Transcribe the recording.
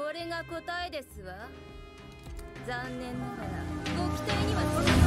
これが答えですわ。残念ながらご期待には